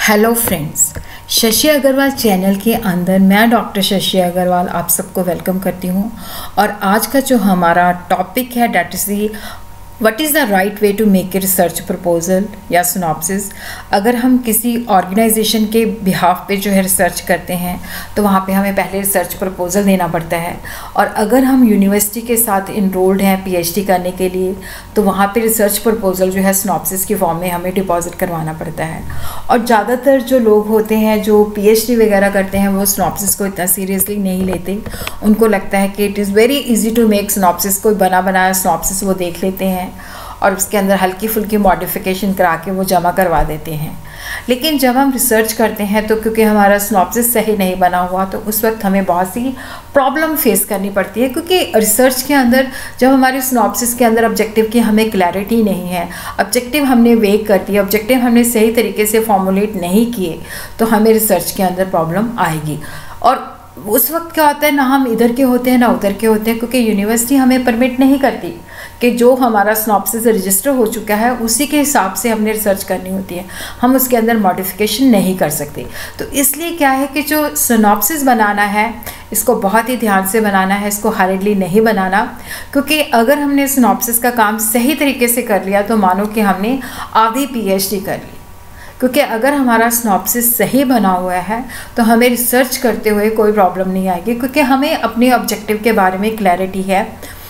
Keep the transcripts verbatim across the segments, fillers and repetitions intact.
Hello friends, Shashi Agarwal channel के अंदर मैं डॉक्टर शशि अग्रवाल आप सबको वेलकम करती हूँ। और आज का जो हमारा टॉपिक है that is the what is the right way to make a research proposal या सिनॉप्सिस। अगर हम किसी ऑर्गेनाइजेशन के बिहाफ पे जो है रिसर्च करते हैं तो वहाँ पे हमें पहले रिसर्च प्रपोजल देना पड़ता है। और अगर हम यूनिवर्सिटी के साथ इनरोल्ड हैं पीएचडी करने के लिए तो वहाँ पे रिसर्च प्रपोजल जो है सिनॉप्सिस की फॉर्म में हमें डिपॉजिट करवाना पड़ता है। और ज़्यादातर जो लोग होते हैं जो पीएचडी वगैरह करते हैं वो सिनॉप्सिस को इतना सीरियसली नहीं लेते। उनको लगता है कि it is very easy to make synopsis, कोई बना बनाया सिनॉप्सिस वो देख लेते हैं और उसके अंदर हल्की फुल्की मॉडिफिकेशन करा के वो जमा करवा देते हैं। लेकिन जब हम रिसर्च करते हैं तो क्योंकि हमारा सिनॉप्सिस सही नहीं बना हुआ तो उस वक्त हमें बहुत सी प्रॉब्लम फेस करनी पड़ती है, क्योंकि रिसर्च के अंदर जब हमारी सिनॉप्सिस के अंदर ऑब्जेक्टिव की हमें क्लैरिटी नहीं है, ऑब्जेक्टिव हमने वेक कर दिया, ऑब्जेक्टिव हमने सही तरीके से फॉर्मुलेट नहीं किए तो हमें रिसर्च के अंदर प्रॉब्लम आएगी। और उस वक्त क्या होता है, ना हम इधर के होते हैं ना उधर के होते हैं, क्योंकि यूनिवर्सिटी हमें परमिट नहीं करती कि जो हमारा सिनॉप्सिस रजिस्टर हो चुका है उसी के हिसाब से हमने रिसर्च करनी होती है, हम उसके अंदर मॉडिफिकेशन नहीं कर सकते। तो इसलिए क्या है कि जो सिनॉप्सिस बनाना है इसको बहुत ही ध्यान से बनाना है, इसको हरिडली नहीं बनाना। क्योंकि अगर हमने सिनॉप्सिस का काम सही तरीके से कर लिया तो मानो कि हमने आधी पीएचडी कर ली। क्योंकि अगर हमारा सिनॉप्सिस सही बना हुआ है तो हमें रिसर्च करते हुए कोई प्रॉब्लम नहीं आएगी, क्योंकि हमें अपने ऑब्जेक्टिव के बारे में क्लैरिटी है।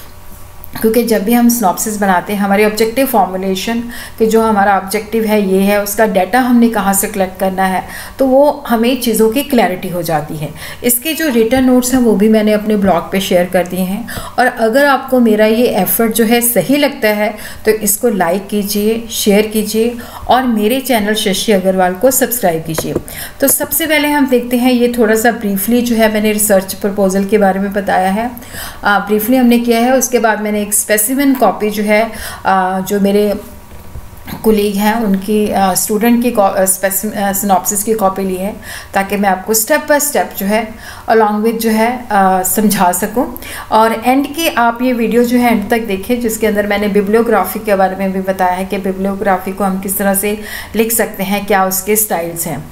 क्योंकि जब भी हम सिनॉप्सिस बनाते हैं हमारी ऑब्जेक्टिव फॉर्मुलेशन कि जो हमारा ऑब्जेक्टिव है ये है, उसका डाटा हमने कहाँ से कलेक्ट करना है, तो वो हमें चीज़ों की क्लैरिटी हो जाती है। इसके जो रिटन नोट्स हैं वो भी मैंने अपने ब्लॉग पे शेयर कर दिए हैं। और अगर आपको मेरा ये एफर्ट जो है सही लगता है तो इसको लाइक कीजिए, शेयर कीजिए और मेरे चैनल शशि अग्रवाल को सब्सक्राइब कीजिए। तो सबसे पहले हम देखते हैं, ये थोड़ा सा ब्रीफली जो है मैंने रिसर्च प्रपोजल के बारे में बताया है, ब्रीफली हमने किया है। उसके बाद मैंने एक स्पेसिमेन कॉपी जो है आ, जो मेरे कुलीग हैं उनकी स्टूडेंट की सिनॉप्सिस की कॉपी ली है, ताकि मैं आपको स्टेप बाय स्टेप जो है अलॉन्ग विद जो है आ, समझा सकूं। और एंड के आप ये वीडियो जो है एंड तक देखें, जिसके अंदर मैंने बिब्लियोग्राफी के बारे में भी बताया है कि बिब्लियोग्राफी को हम किस तरह से लिख सकते हैं, क्या उसके स्टाइल्स हैं।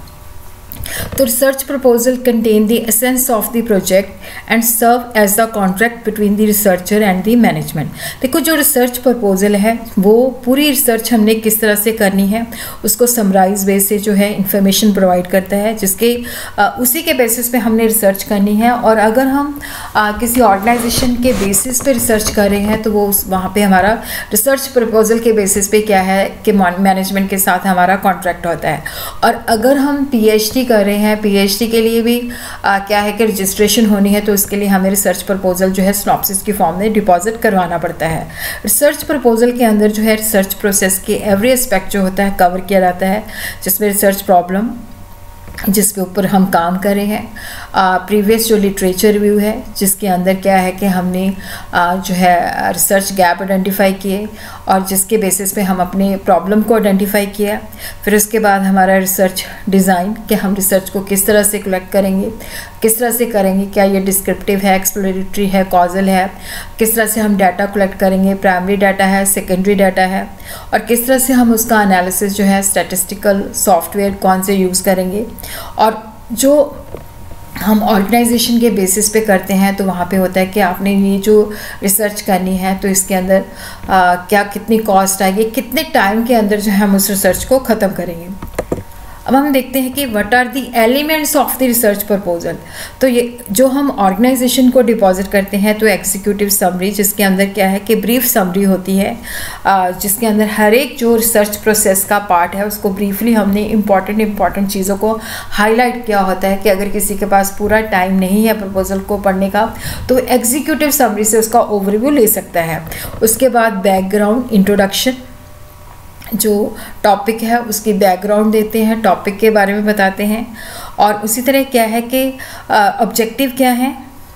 तो research proposal contain the essence of the project and serve as the contract between the researcher and the management. देखो, जो रिसर्च प्रपोजल है वो पूरी रिसर्च हमने किस तरह से करनी है उसको समराइज वे से जो है इंफॉर्मेशन प्रोवाइड करता है, जिसके आ, उसी के बेसिस पे हमने रिसर्च करनी है। और अगर हम आ, किसी ऑर्गेनाइजेशन के बेसिस पे रिसर्च कर रहे हैं तो वो वहाँ पे हमारा रिसर्च प्रपोजल के बेसिस पे क्या है कि मैनेजमेंट के साथ हमारा कॉन्ट्रैक्ट होता है। और अगर हम पीएचडी कर रहे हैं, पीएचडी के लिए भी आ, क्या है कि रजिस्ट्रेशन होनी है तो इसके लिए हमें रिसर्च प्रपोजल जो है सिनॉप्सिस की फॉर्म में डिपॉजिट करवाना पड़ता है। रिसर्च प्रपोजल के अंदर जो है रिसर्च प्रोसेस के एवरी एस्पेक्ट जो होता है कवर किया जाता है, जिसमें रिसर्च प्रॉब्लम जिसके ऊपर हम काम कर रहे हैं, प्रीवियस जो लिटरेचर रिव्यू है जिसके अंदर क्या है कि हमने आ, जो है रिसर्च गैप आइडेंटिफाई किए और जिसके बेसिस पे हम अपने प्रॉब्लम को आइडेंटिफाई किया। फिर उसके बाद हमारा रिसर्च डिज़ाइन कि हम रिसर्च को किस तरह से कलेक्ट करेंगे, किस तरह से करेंगे, क्या ये डिस्क्रिप्टिव है, एक्सप्लोरेटरी है, कॉजल है, किस तरह से हम डाटा कलेक्ट करेंगे, प्राइमरी डाटा है, सेकेंडरी डाटा है, और किस तरह से हम उसका एनालिसिस जो है स्टैटिस्टिकल सॉफ्टवेयर कौन से यूज़ करेंगे। और जो हम ऑर्गेनाइजेशन के बेसिस पे करते हैं तो वहाँ पे होता है कि आपने ये जो रिसर्च करनी है तो इसके अंदर आ, क्या कितनी कॉस्ट आएगी, कितने टाइम के अंदर जो है हम उस रिसर्च को ख़त्म करेंगे। अब हम देखते हैं कि what are the elements of the research proposal. तो ये जो हम ऑर्गेनाइजेशन को डिपॉजिट करते हैं तो एग्जीक्यूटिव समरी, जिसके अंदर क्या है कि ब्रीफ समरी होती है, जिसके अंदर हर एक जो रिसर्च प्रोसेस का पार्ट है उसको ब्रीफली हमने इंपॉर्टेंट इंपॉर्टेंट चीज़ों को हाईलाइट किया होता है कि अगर किसी के पास पूरा टाइम नहीं है प्रपोजल को पढ़ने का तो एग्जीक्यूटिव समरी से उसका ओवरव्यू ले सकता है। उसके बाद बैकग्राउंड इंट्रोडक्शन, जो टॉपिक है उसकी बैकग्राउंड देते हैं, टॉपिक के बारे में बताते हैं। और उसी तरह क्या है कि ऑब्जेक्टिव क्या है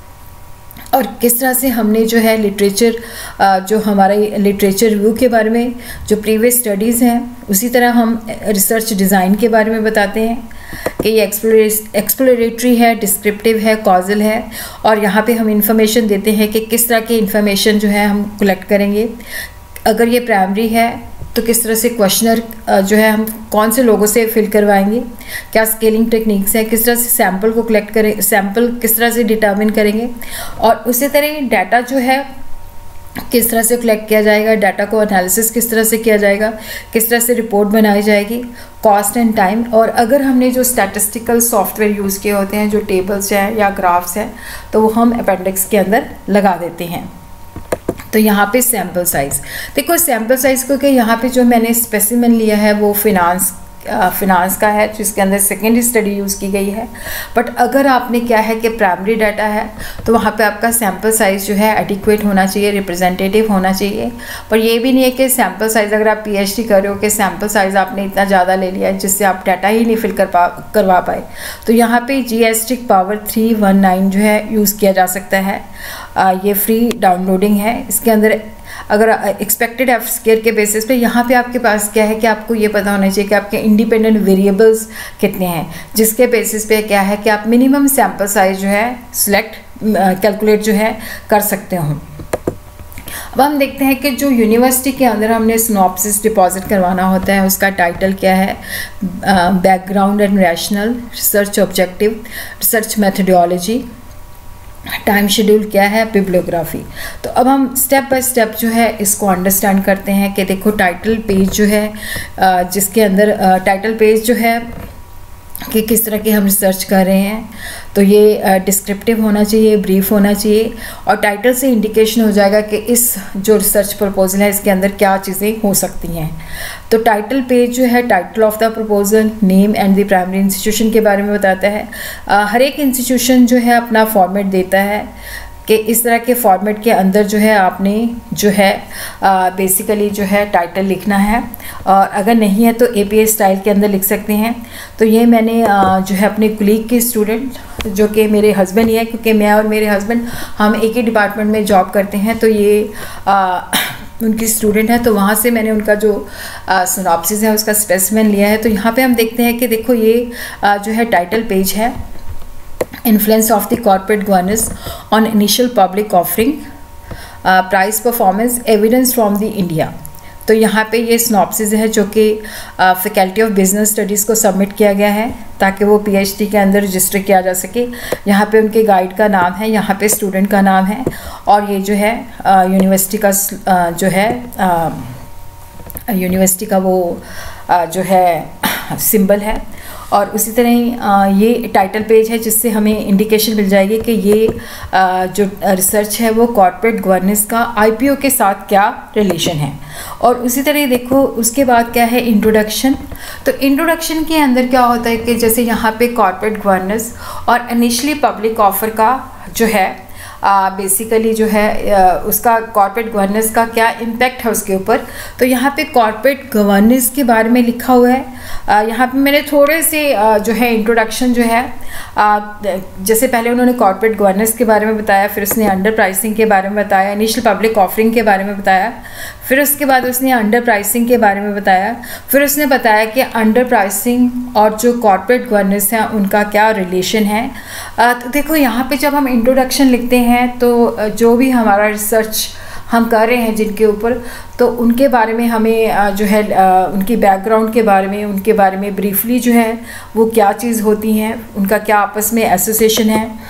और किस तरह से हमने जो है लिटरेचर, जो हमारा लिटरेचर रिव्यू के बारे में, जो प्रीवियस स्टडीज़ हैं, उसी तरह हम रिसर्च डिज़ाइन के बारे में बताते हैं कि ये एक्सप्लोरेटरी है, डिस्क्रिप्टिव है, कॉजल है। और यहाँ पे हम इंफॉर्मेशन देते हैं कि किस तरह की इंफॉर्मेशन जो है हम कलेक्ट करेंगे। अगर ये प्राइमरी है तो किस तरह से क्वेश्चनर जो है हम कौन से लोगों से फिल करवाएंगे, क्या स्केलिंग टेक्निक्स हैं, किस तरह से सैम्पल को कलेक्ट करें, सैम्पल किस तरह से डिटर्मिन करेंगे, और उसी तरह डाटा जो है किस तरह से कलेक्ट किया जाएगा, डाटा को एनालिसिस किस तरह से किया जाएगा, किस तरह से रिपोर्ट बनाई जाएगी, कॉस्ट एंड टाइम। और अगर हमने जो स्टैटिस्टिकल सॉफ्टवेयर यूज़ किए होते हैं, जो टेबल्स हैं या ग्राफ्स हैं, तो वो हम अपेंडिक्स के अंदर लगा देते हैं। तो यहाँ पे सैम्पल साइज़ देखो, सैम्पल साइज़ को कि यहाँ पे जो मैंने स्पेसिमेन लिया है वो फिनांस फिनांस का है, जिसके अंदर सेकेंडरी स्टडी यूज़ की गई है। बट अगर आपने क्या है कि प्राइमरी डाटा है तो वहाँ पे आपका सैम्पल साइज़ जो है एडिक्वेट होना चाहिए, रिप्रेजेंटेटिव होना चाहिए। पर ये भी नहीं है कि सैम्पल साइज़ अगर आप पीएचडी कर रहे हो कि सैम्पल साइज़ आपने इतना ज़्यादा ले लिया है जिससे आप डाटा ही नहीं फिल कर पा करवा पाए। तो यहाँ पे जीएसटिक पावर थ्री वन नाइन जो है यूज़ किया जा सकता है। आ, ये फ्री डाउनलोडिंग है। इसके अंदर अगर एक्सपेक्टेड एफ स्केयर के बेसिस पे यहाँ पे आपके पास क्या है कि आपको ये पता होना चाहिए कि आपके इंडिपेंडेंट वेरिएबल्स कितने हैं, जिसके बेसिस पे क्या है कि आप मिनिमम सैम्पल साइज जो है सिलेक्ट कैलकुलेट जो है कर सकते हो। अब हम देखते हैं कि जो यूनिवर्सिटी के अंदर हमने सिनॉप्सिस डिपॉजिट करवाना होता है उसका टाइटल क्या है, background and rational, research objective, research methodology, time schedule क्या है, बिब्लियोग्राफी। तो अब हम स्टेप बाय स्टेप जो है इसको अंडरस्टैंड करते हैं कि देखो टाइटल पेज जो है जिसके अंदर टाइटल पेज जो है कि किस तरह की हम रिसर्च कर रहे हैं, तो ये डिस्क्रिप्टिव होना चाहिए, ब्रीफ होना चाहिए, और टाइटल से इंडिकेशन हो जाएगा कि इस जो रिसर्च प्रपोजल है इसके अंदर क्या चीज़ें हो सकती हैं। तो टाइटल पेज जो है title of the proposal, name and the primary institution के बारे में बताता है। आ, हर एक इंस्टीट्यूशन जो है अपना फॉर्मेट देता है कि इस तरह के फॉर्मेट के अंदर जो है आपने जो है बेसिकली जो है टाइटल लिखना है, और अगर नहीं है तो एपीए स्टाइल के अंदर लिख सकते हैं। तो ये मैंने आ, जो है अपने कुलीग के स्टूडेंट जो कि मेरे हस्बैंड ही है, क्योंकि मैं और मेरे हस्बैंड हम एक ही डिपार्टमेंट में जॉब करते हैं, तो ये आ, उनकी स्टूडेंट है, तो वहाँ से मैंने उनका जो सिनॉप्सिस है उसका स्पेसिमेन लिया है। तो यहाँ पे हम देखते हैं कि देखो ये आ, जो है टाइटल पेज है, influence of the corporate governance on initial public offering, uh, price performance, evidence from the India। तो यहाँ पे ये सिनॉप्सिस है जो कि फैकल्टी ऑफ बिजनेस स्टडीज़ को सबमिट किया गया है ताकि वो पीएचडी के अंदर रजिस्टर किया जा सके। यहाँ पे उनके गाइड का नाम है, यहाँ पे स्टूडेंट का नाम है, और ये जो है यूनिवर्सिटी का uh, जो है यूनिवर्सिटी uh, का वो uh, जो है सिंबल है। और उसी तरह ये टाइटल पेज है जिससे हमें इंडिकेशन मिल जाएगी कि ये जो रिसर्च है वो कॉर्पोरेट गवर्नेंस का आईपीओ के साथ क्या रिलेशन है। और उसी तरह देखो उसके बाद क्या है, इंट्रोडक्शन। तो इंट्रोडक्शन के अंदर क्या होता है कि जैसे यहाँ पे कॉर्पोरेट गवर्नेंस और इनिशियली पब्लिक ऑफर का जो है बेसिकली uh, जो है uh, उसका कॉर्पोरेट गवर्नेंस का क्या इम्पैक्ट है उसके ऊपर। तो यहाँ पे कॉर्पोरेट गवर्नेंस के बारे में लिखा हुआ है। uh, यहाँ पे मैंने थोड़े से uh, जो है इंट्रोडक्शन जो है uh, जैसे पहले उन्होंने कॉर्पोरेट गवर्नेंस के बारे में बताया, फिर उसने अंडर प्राइसिंग के बारे में बताया, इनिशियल पब्लिक ऑफरिंग के बारे में बताया, फिर उसके बाद उसने अंडर प्राइसिंग के बारे में बताया, फिर उसने बताया कि अंडर प्राइसिंग और जो कॉर्पोरेट गवर्नेंस है उनका क्या रिलेशन है। uh, तो देखो यहाँ पे जब हम इंट्रोडक्शन लिखते हैं तो जो भी हमारा रिसर्च हम कर रहे हैं जिनके ऊपर, तो उनके बारे में हमें जो है उनकी बैकग्राउंड के बारे में, उनके बारे में ब्रीफली जो है वो क्या चीज़ होती हैं, उनका क्या आपस में एसोसिएशन है।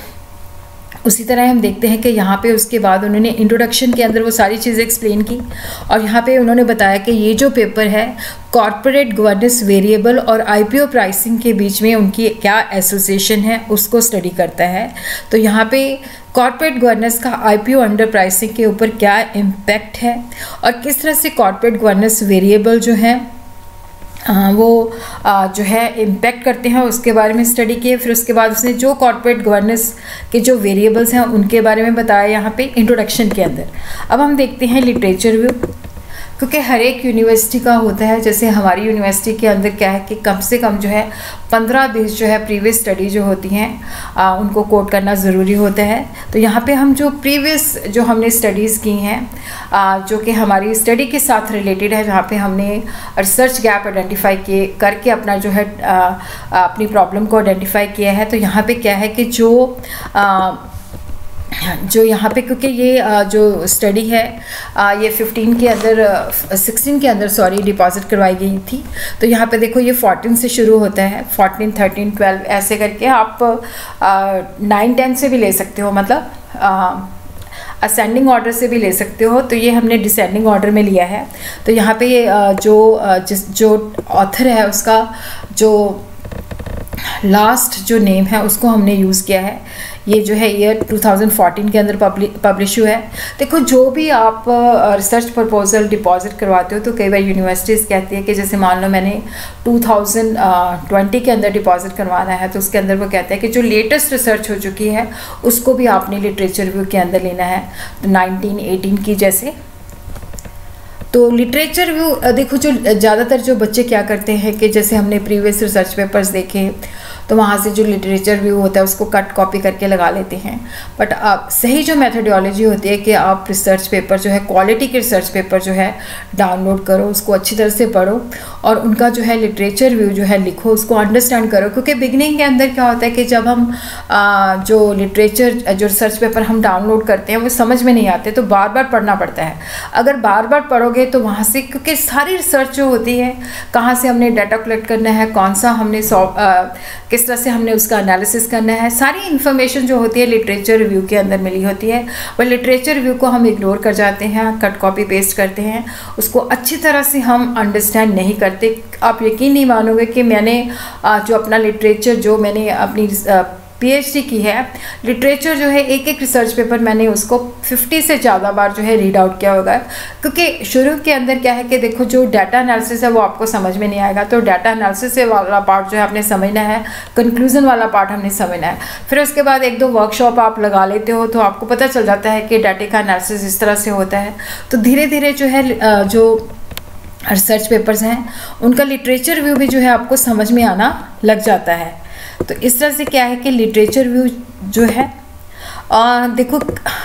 उसी तरह हम देखते हैं कि यहाँ पे उसके बाद उन्होंने इंट्रोडक्शन के अंदर वो सारी चीज़ें एक्सप्लेन की, और यहाँ पे उन्होंने बताया कि ये जो पेपर है कॉर्पोरेट गवर्नेंस वेरिएबल और आईपीओ प्राइसिंग के बीच में उनकी क्या एसोसिएशन है उसको स्टडी करता है। तो यहाँ पे कॉर्पोरेट गवर्नेंस का आईपीओ अंडर प्राइसिंग के ऊपर क्या इम्पैक्ट है और किस तरह से कॉर्पोरेट गवर्नेंस वेरिएबल जो है आ, वो आ, जो है इम्पैक्ट करते हैं उसके बारे में स्टडी किए। फिर उसके बाद उसने जो कॉर्पोरेट गवर्नेंस के जो वेरिएबल्स हैं उनके बारे में बताया यहाँ पे इंट्रोडक्शन के अंदर। अब हम देखते हैं लिटरेचर व्यू, क्योंकि हर एक यूनिवर्सिटी का होता है। जैसे हमारी यूनिवर्सिटी के अंदर क्या है कि कम से कम जो है पंद्रह बीस जो है प्रीवियस स्टडी जो होती हैं आ, उनको कोट करना ज़रूरी होता है। तो यहाँ पे हम जो प्रीवियस जो हमने स्टडीज़ की हैं आ, जो कि हमारी स्टडी के साथ रिलेटेड है, जहाँ पे हमने रिसर्च गैप आइडेंटिफाई किए करके अपना जो है आ, आ, अपनी प्रॉब्लम को आइडेंटिफाई किया है। तो यहाँ पे क्या है कि जो आ, जो यहाँ पे, क्योंकि ये जो स्टडी है ये फिफ्टीन के अंदर सिक्सटीन के अंदर सॉरी डिपॉजिट करवाई गई थी। तो यहाँ पे देखो ये फोर्टीन से शुरू होता है, फोर्टीन थर्टीन ट्वेल्व ऐसे करके आप नाइन टेन से भी ले सकते हो, मतलब असेंडिंग ऑर्डर से भी ले सकते हो। तो ये हमने डिसेंडिंग ऑर्डर में लिया है। तो यहाँ पे जो जिस जो ऑथर है उसका जो लास्ट जो नेम है उसको हमने यूज़ किया है। ये जो है ईयर टू थाउजेंड फोर्टीन के अंदर पब्लिश हुआ है। देखो जो भी आप रिसर्च प्रपोजल डिपॉजिट करवाते हो तो कई बार यूनिवर्सिटीज़ कहती है कि जैसे मान लो मैंने टू थाउजेंड ट्वेंटी के अंदर डिपॉजिट करवाना है, तो उसके अंदर वो कहते हैं कि जो लेटेस्ट रिसर्च हो चुकी है उसको भी आपने लिटरेचर रिव्यू के अंदर लेना है, तो नाइनटीन एटीन की जैसे। तो लिटरेचर रिव्यू देखो, जो ज़्यादातर जो बच्चे क्या करते हैं कि जैसे हमने प्रीवियस रिसर्च पेपर्स देखे तो वहाँ से जो लिटरेचर रिव्यू होता है उसको कट कॉपी करके लगा लेते हैं। बट आप सही जो मेथोडोलॉजी होती है कि आप रिसर्च पेपर जो है, क्वालिटी के रिसर्च पेपर जो है डाउनलोड करो, उसको अच्छी तरह से पढ़ो और उनका जो है लिटरेचर रिव्यू जो है लिखो, उसको अंडरस्टैंड करो। क्योंकि बिगनिंग के अंदर क्या होता है कि जब हम आ, जो लिटरेचर जो रिसर्च पेपर हम डाउनलोड करते हैं वो समझ में नहीं आते, तो बार बार पढ़ना पड़ता है। अगर बार बार पढ़ोगे तो वहाँ से, क्योंकि सारी रिसर्च जो होती है, कहाँ से हमने डाटा कलेक्ट करना है, कौन सा हमने सॉ किस तरह से हमने उसका एनालिसिस करना है, सारी इन्फॉर्मेशन जो होती है लिटरेचर रिव्यू के अंदर मिली होती है। पर लिटरेचर रिव्यू को हम इग्नोर कर जाते हैं, कट कॉपी पेस्ट करते हैं, उसको अच्छी तरह से हम अंडरस्टैंड नहीं करते। आप यकीन नहीं मानोगे कि मैंने जो अपना लिटरेचर जो मैंने अपनी पीएचडी की है, लिटरेचर जो है एक एक रिसर्च पेपर मैंने उसको पचास से ज़्यादा बार जो है रीड आउट किया होगा। क्योंकि शुरू के अंदर क्या है कि देखो जो डाटा एनालिसिस है वो आपको समझ में नहीं आएगा, तो डाटा एनालिसिस वाला पार्ट जो है आपने समझना है, कंक्लूजन वाला पार्ट हमने समझना है। फिर उसके बाद एक दो वर्कशॉप आप लगा लेते हो तो आपको पता चल जाता है कि डाटा का एनालिसिस इस तरह से होता है। तो धीरे धीरे जो है जो रिसर्च पेपर्स हैं उनका लिटरेचर रिव्यू भी जो है आपको समझ में आना लग जाता है। तो इस तरह से क्या है कि लिटरेचर रिव्यू जो है आ, देखो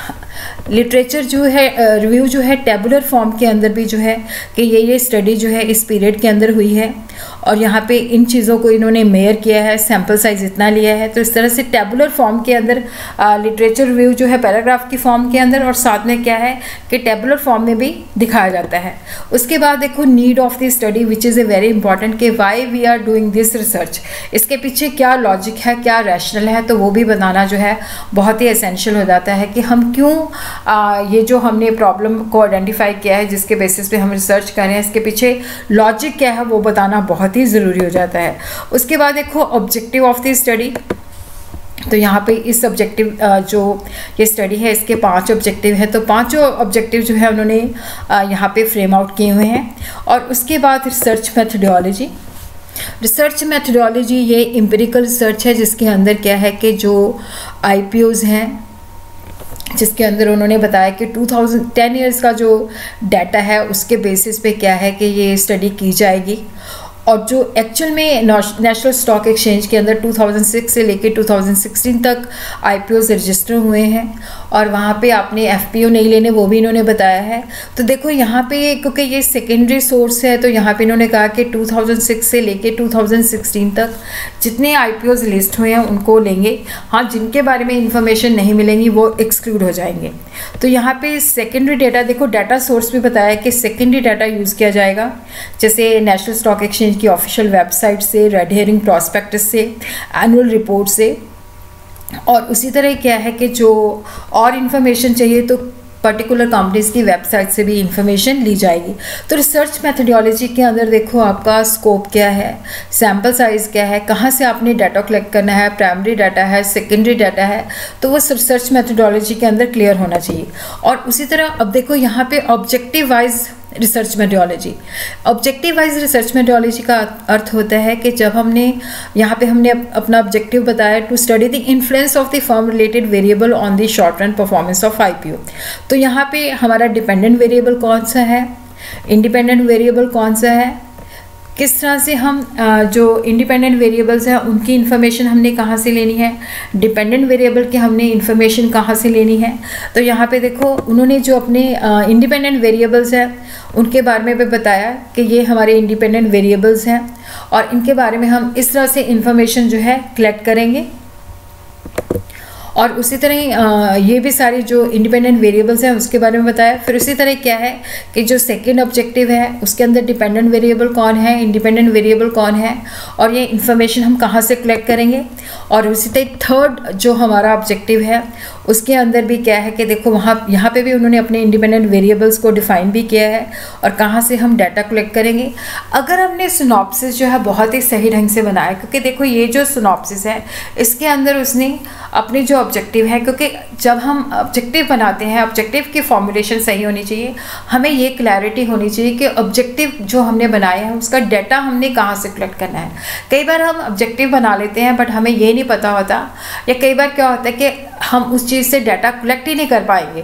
लिटरेचर जो है रिव्यू जो है टेबुलर फॉर्म के अंदर भी जो है कि ये ये स्टडी जो है इस पीरियड के अंदर हुई है और यहाँ पे इन चीज़ों को इन्होंने मेयर किया है, सैम्पल साइज इतना लिया है। तो इस तरह से टेबुलर फॉर्म के अंदर लिटरेचर रिव्यू जो है पैराग्राफ की फॉर्म के अंदर, और साथ में क्या है कि टेबुलर फॉर्म में भी दिखाया जाता है। उसके बाद देखो need of the study which is a very important कि why we are doing this research, इसके पीछे क्या लॉजिक है, क्या रैशनल है, तो वो भी बताना जो है बहुत ही एसेंशियल हो जाता है कि हम क्यों आ, ये जो हमने प्रॉब्लम को आइडेंटिफाई किया है जिसके बेसिस पे हम रिसर्च कर रहे हैं, इसके पीछे लॉजिक क्या है वो बताना बहुत ही ज़रूरी हो जाता है। उसके बाद देखो ऑब्जेक्टिव ऑफ द स्टडी, तो यहाँ पे इस ऑब्जेक्टिव जो ये स्टडी है इसके पांच ऑब्जेक्टिव है, तो पांचों ऑब्जेक्टिव जो है उन्होंने यहाँ पे फ्रेम आउट किए हुए हैं। और उसके बाद रिसर्च मेथोडोलॉजी, रिसर्च मेथोडोलॉजी ये एम्पिरिकल रिसर्च है जिसके अंदर क्या है कि जो आई पी ओज़ हैं जिसके अंदर उन्होंने बताया कि टू थाउजेंड टेन ईयर्स का जो डाटा है उसके बेसिस पे क्या है कि ये स्टडी की जाएगी। और जो एक्चुअल में नेशनल स्टॉक एक्सचेंज के अंदर टू थाउजेंड सिक्स से लेके टू थाउजेंड सिक्सटीन तक आईपीओज रजिस्टर हुए हैं और वहाँ पे आपने एफपीओ नहीं लेने वो भी इन्होंने बताया है। तो देखो यहाँ पे क्योंकि ये सेकेंडरी सोर्स है तो यहाँ पे इन्होंने कहा कि टू थाउजेंड सिक्स से लेके टू थाउजेंड सिक्सटीन तक जितने आईपीओज लिस्ट हुए हैं उनको लेंगे। हाँ, जिनके बारे में इंफॉर्मेशन नहीं मिलेंगी वो एक्सक्लूड हो जाएंगे। तो यहाँ पे सेकेंडरी डाटा देखो, डाटा सोर्स भी बताया कि सेकेंडरी डाटा यूज़ किया जाएगा, जैसे नेशनल स्टॉक एक्सचेंज की ऑफिशियल वेबसाइट से, रेड हेरिंग प्रॉस्पेक्टस से, एनुअल रिपोर्ट से। और उसी तरह क्या है कि जो और इन्फॉर्मेशन चाहिए तो पर्टिकुलर कंपनीज की वेबसाइट से भी इंफॉर्मेशन ली जाएगी। तो रिसर्च मेथोडोलॉजी के अंदर देखो आपका स्कोप क्या है, सैम्पल साइज़ क्या है, कहाँ से आपने डाटा कलेक्ट करना है, प्राइमरी डाटा है, सेकेंडरी डाटा है, तो वो रिसर्च मेथोडोलॉजी के अंदर क्लियर होना चाहिए। और उसी तरह अब देखो यहाँ पे objective wise research methodology, objective wise research methodology का अर्थ होता है कि जब हमने यहाँ पे हमने अपना ऑब्जेक्टिव बताया to study the influence of the firm related variable on the short run performance of IPO. तो यहाँ पे हमारा डिपेंडेंट वेरिएबल कौन सा है, इंडिपेंडेंट वेरिएबल कौन सा है, किस तरह से हम जो इंडिपेंडेंट वेरिएबल्स हैं उनकी इन्फॉर्मेशन हमने कहाँ से लेनी है, डिपेंडेंट वेरिएबल की हमने इन्फॉर्मेशन कहाँ से लेनी है। तो यहाँ पे देखो उन्होंने जो अपने इंडिपेंडेंट वेरिएबल्स हैं उनके बारे में भी बताया कि ये हमारे इंडिपेंडेंट वेरिएबल्स हैं और इनके बारे में हम इस तरह से इन्फॉर्मेशन जो है कलेक्ट करेंगे। और उसी तरह ये भी सारी जो इंडिपेंडेंट वेरिएबल्स हैं उसके बारे में बताया। फिर उसी तरह क्या है कि जो सेकंड ऑब्जेक्टिव है उसके अंदर डिपेंडेंट वेरिएबल कौन है, इंडिपेंडेंट वेरिएबल कौन है, और ये इन्फॉर्मेशन हम कहाँ से कलेक्ट करेंगे। और उसी तरह थर्ड जो हमारा ऑब्जेक्टिव है उसके अंदर भी क्या है कि देखो वहाँ यहाँ पे भी उन्होंने अपने इंडिपेंडेंट वेरिएबल्स को डिफाइन भी किया है और कहाँ से हम डाटा कलेक्ट करेंगे। अगर हमने सिनॉप्सिस जो है बहुत ही सही ढंग से बनाया, क्योंकि देखो ये जो सिनॉप्सिस है इसके अंदर उसने अपनी जो ऑब्जेक्टिव है, क्योंकि जब हम ऑब्जेक्टिव बनाते हैं ऑब्जेक्टिव की फॉर्मुलेशन सही होनी चाहिए, हमें ये क्लैरिटी होनी चाहिए कि ऑब्जेक्टिव जो हमने बनाया है उसका डाटा हमने कहाँ से कलेक्ट करना है। कई बार हम ऑब्जेक्टिव बना लेते हैं बट हमें ये नहीं पता होता, या कई बार क्या होता है कि हम उस चीज़ से डाटा कलेक्ट ही नहीं कर पाएंगे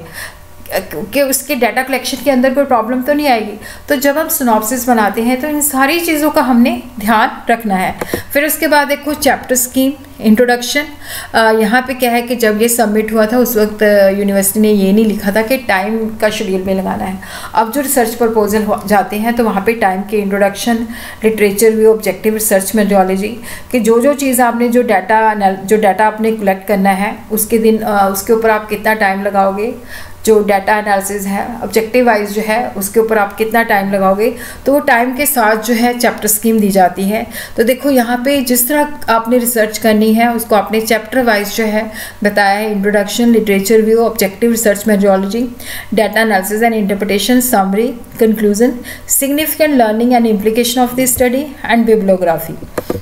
कि उसके डाटा कलेक्शन के अंदर कोई प्रॉब्लम तो नहीं आएगी। तो जब हम सिनॉप्सिस बनाते हैं तो इन सारी चीज़ों का हमने ध्यान रखना है। फिर उसके बाद देखो चैप्टर स्कीम, इंट्रोडक्शन। यहाँ पे क्या है कि जब ये सबमिट हुआ था उस वक्त यूनिवर्सिटी ने ये नहीं लिखा था कि टाइम का शेड्यूल में लगाना है। अब जो रिसर्च प्रपोजल जाते हैं तो वहाँ पे टाइम के introduction, literature view, objective research methodology कि जो जो चीज़ आपने जो डाटा जो डाटा आपने कलेक्ट करना है उसके दिन उसके ऊपर आप कितना टाइम लगाओगे, जो डाटा एनालिसिस है ऑब्जेक्टिव वाइज जो है उसके ऊपर आप कितना टाइम लगाओगे, तो वो टाइम के साथ जो है चैप्टर स्कीम दी जाती है। तो देखो यहाँ पे जिस तरह आपने रिसर्च करनी है उसको आपने चैप्टर वाइज जो है बताया है। Introduction, literature view, objective research methodology, data analysis and interpretation, summary, conclusion, significant learning and implication of the study and bibliography.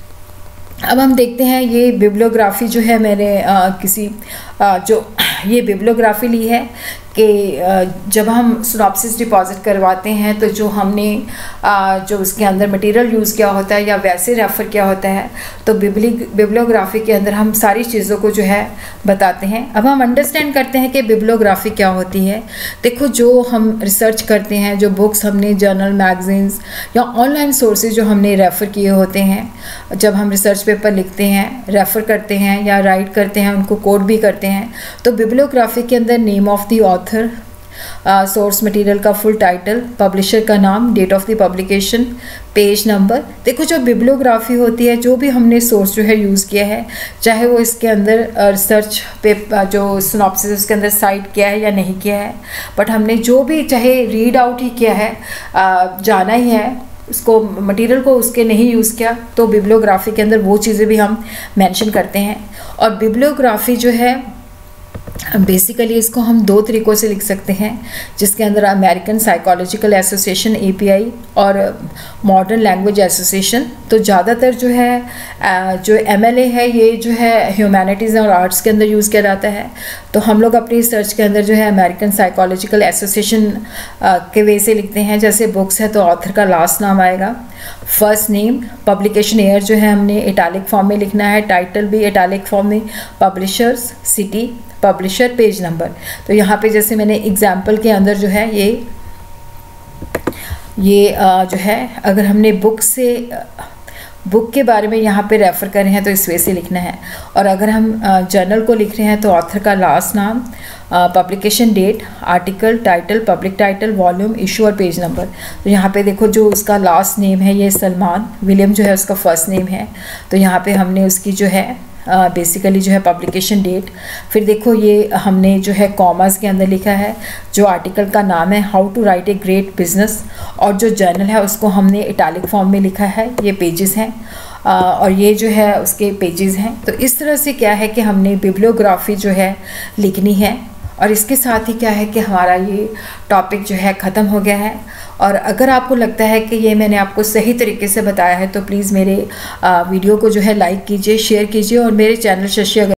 अब हम देखते हैं ये बिब्लियोग्राफी जो है मैंने आ, किसी आ, जो ये बिब्लियोग्राफी ली है कि जब हम सिनॉप्सिस डिपॉजिट करवाते हैं तो जो हमने जो उसके अंदर मटेरियल यूज़ किया होता है या वैसे रेफ़र किया होता है, तो बिब्ली बिब्लियोग्राफी के अंदर हम सारी चीज़ों को जो है बताते हैं। अब हम अंडरस्टैंड करते हैं कि बिब्लियोग्राफी क्या होती है। देखो जो हम रिसर्च करते हैं, जो बुक्स हमने जर्नल, मैगजीन्स या ऑनलाइन सोर्सेज जो हमने रेफ़र किए होते हैं, जब हम रिसर्च पेपर लिखते हैं, रेफ़र करते हैं या राइट करते हैं, उनको कोड भी करते हैं, तो बिब्लियोग्राफी के अंदर name of the author, source material का फुल टाइटल, पब्लिशर का नाम, date of the publication, page number. देखो जो बिब्लियोग्राफी होती है, जो भी हमने सोर्स जो है यूज़ किया है, चाहे वो इसके अंदर रिसर्च पेपर जो सिनॉप्सिस उसके अंदर साइट किया है या नहीं किया है, बट हमने जो भी चाहे रीड आउट ही किया है, जाना ही है उसको मटेरियल को, उसके नहीं यूज़ किया, तो बिब्लियोग्राफी के अंदर वो चीज़ें भी हम मेंशन करते हैं। और बिब्लियोग्राफी जो है बेसिकली इसको हम दो तरीक़ों से लिख सकते हैं, जिसके अंदर American psychological association A P I और मॉडर्न लैंग्वेज एसोसिएशन। तो ज़्यादातर जो है जो एम एल ए है ये जो है ह्यूमैनिटीज़ और आर्ट्स के अंदर यूज़ किया जाता है। तो हम लोग अपनी रिसर्च के अंदर जो है अमेरिकन साइकोलॉजिकल एसोसिएशन के वे से लिखते हैं। जैसे बुक्स है तो ऑथर का लास्ट नाम आएगा, फर्स्ट नेम, पब्लिकेशन ईयर जो है हमने इटैलिक फॉर्म में लिखना है, टाइटल भी इटैलिक फॉर्म में, publishers, city, publisher, page number. तो यहाँ पे जैसे मैंने एग्जाम्पल के अंदर जो है ये ये जो है अगर हमने बुक से बुक के बारे में यहाँ पे रेफ़र कर रहे हैं तो इस वे से लिखना है। और अगर हम जर्नल को लिख रहे हैं तो ऑथर का लास्ट नाम, publication date, article, title, public title, volume, issue और पेज नंबर। तो यहाँ पे देखो जो उसका लास्ट नेम है ये सलमान, विलियम जो है उसका फर्स्ट नेम है, तो यहाँ पे हमने उसकी जो है बेसिकली uh, जो है पब्लिकेशन डेट। फिर देखो ये हमने जो है कॉमर्स के अंदर लिखा है, जो आर्टिकल का नाम है how to write a great business, और जो जर्नल है उसको हमने इटैलिक फॉर्म में लिखा है, ये पेजेस हैं uh, और ये जो है उसके पेजेस हैं। तो इस तरह से क्या है कि हमने बिब्लियोग्राफी जो है लिखनी है। और इसके साथ ही क्या है कि हमारा ये टॉपिक जो है ख़त्म हो गया है। और अगर आपको लगता है कि ये मैंने आपको सही तरीके से बताया है तो प्लीज़ मेरे वीडियो को जो है लाइक कीजिए, शेयर कीजिए और मेरे चैनल शशि अग्रवाल